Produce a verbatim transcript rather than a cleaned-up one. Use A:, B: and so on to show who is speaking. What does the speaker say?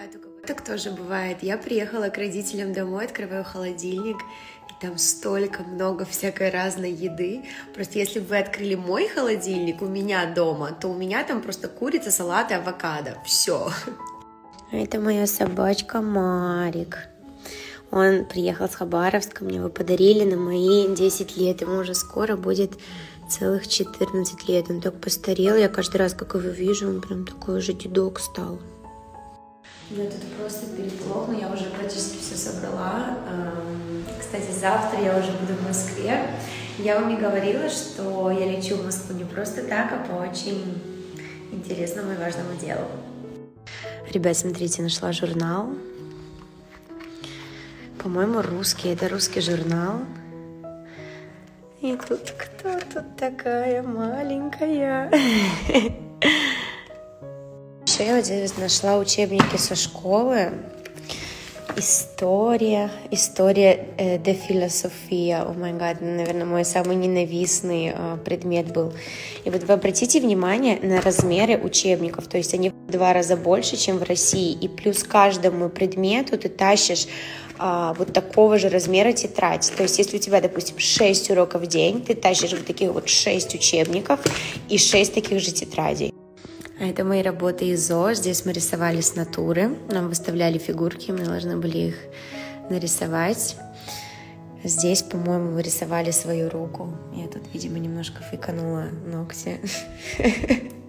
A: бывает, у кого-то так тоже бывает. Я приехала к родителям домой, открываю холодильник, и там столько много всякой разной еды. Просто если бы вы открыли мой холодильник у меня дома, то у меня там просто курица, салат и авокадо. Все. Это моя собачка Марик. Он приехал с Хабаровска, мне его подарили на мои десять лет. Ему уже скоро будет целых четырнадцать лет. Он так постарел. Я каждый раз, как его вижу, он прям такой уже дедок стал. Я тут просто переполох, но я уже практически все собрала. Кстати, завтра я уже буду в Москве. Я вам и говорила, что я лечу в Москву не просто так, а по очень интересному и важному делу. Ребят, смотрите, нашла журнал. По-моему, русский. Это русский журнал. И тут кто тут такая маленькая? Еще я вот здесь нашла учебники со школы. История. История э, де философия. О май гад, наверное, мой самый ненавистный э, предмет был. И вот вы обратите внимание на размеры учебников. То есть они в два раза больше, чем в России. И плюс каждому предмету ты тащишь э, вот такого же размера тетрадь. То есть если у тебя, допустим, шесть уроков в день, ты тащишь вот таких вот шесть учебников и шесть таких же тетрадей. А это мои работы из ЗОЖ. Здесь мы рисовали с натуры. Нам выставляли фигурки, мы должны были их нарисовать. Здесь, по-моему, мы рисовали свою руку. Я тут, видимо, немножко фиканула ногти.